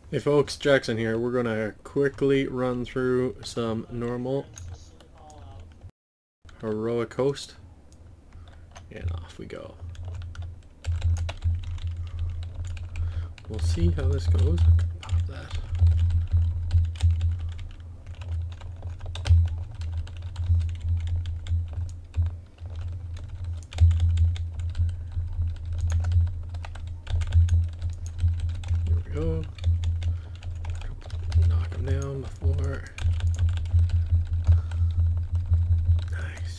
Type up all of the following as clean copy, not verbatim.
Hey folks, Jaxzyn here. We're gonna quickly run through some normal heroic host, and off we go. We'll see how this goes. I can pop that. Here we go. Knock him down before. Nice.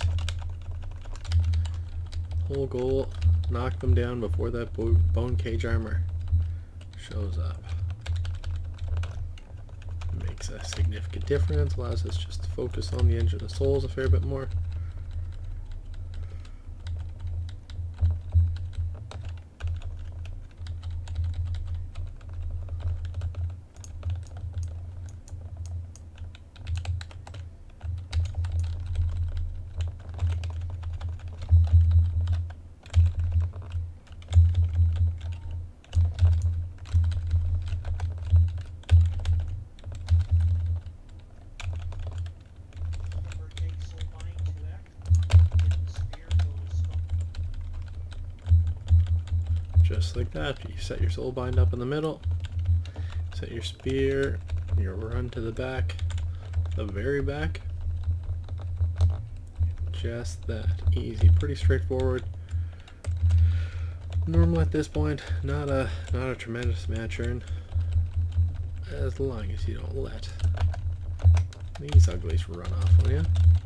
Whole goal, knock them down before that bone cage armor shows up. Makes a significant difference, allows us just to focus on the Engine of Souls a fair bit more. Just like that, you set your soul bind up in the middle, set your spear, your run to the back, the very back. Just that, easy, pretty straightforward. Normal at this point, not a tremendous match earn, as long as you don't let these uglies run off on you.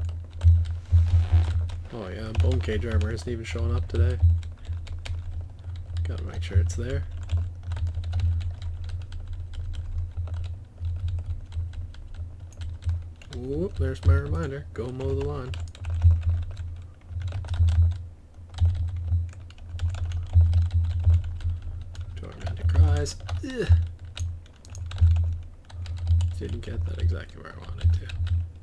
Oh yeah, bone cage armor isn't even showing up today. Gotta make sure it's there. Whoop, there's my reminder. Go mow the lawn. Tormented cries. Ugh. Didn't get that exactly where I wanted to.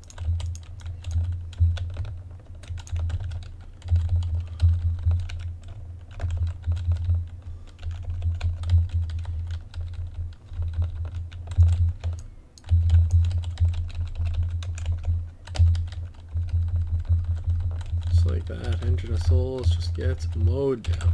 Like that, Engine of Souls just gets mowed down.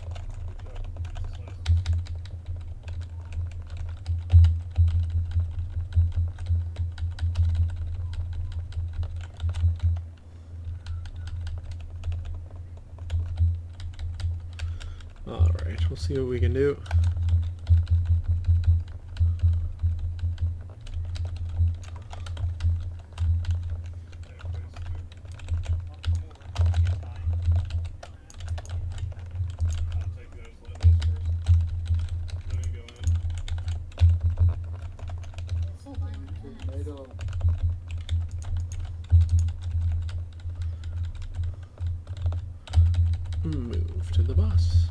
Alright, we'll see what we can do. Move to the bus.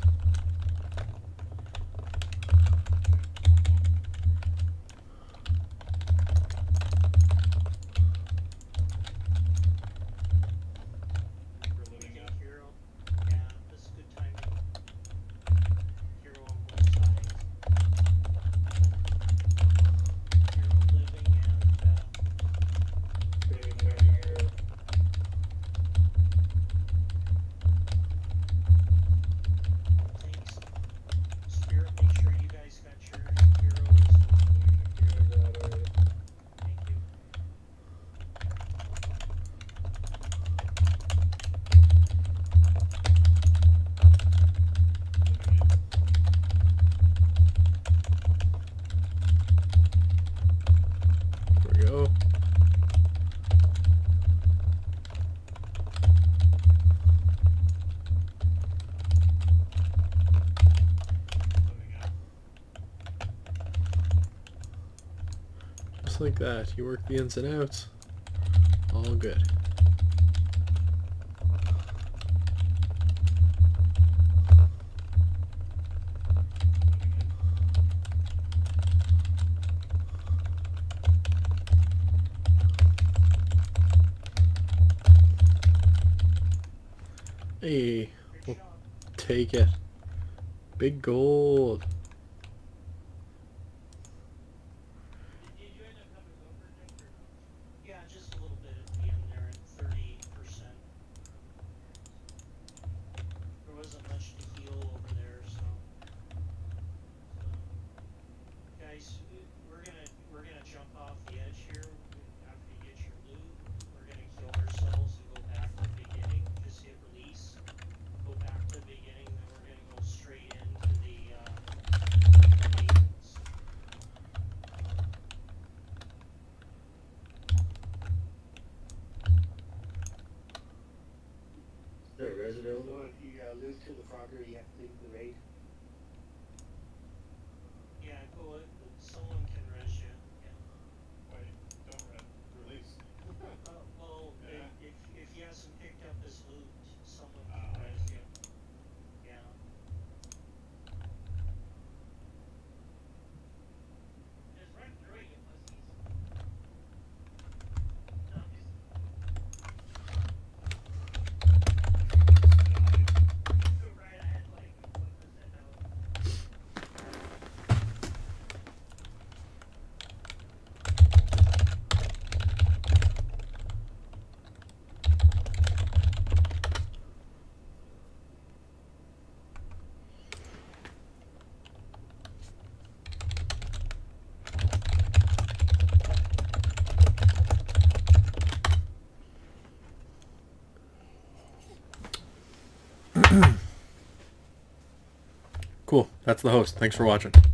Just like that, you work the ins and outs, all good. Hey, we'll take it. Big gold. guys, we're gonna jump off the edge here after you get your loot. We're gonna kill ourselves and go back to the beginning. Just hit release. Go back to the beginning, then we're gonna go straight into the maidens. The resident. So if you lose to the Frogger, you have to leave the raid. Yeah, go. Someone can res you. Yeah. Wait, don't release. Well, Yeah. if he hasn't picked up his loot, someone can res you. Yeah. Just run through it, you pussies. No, just... Right, I had like 1% out. Cool. That's the host. Thanks for watching.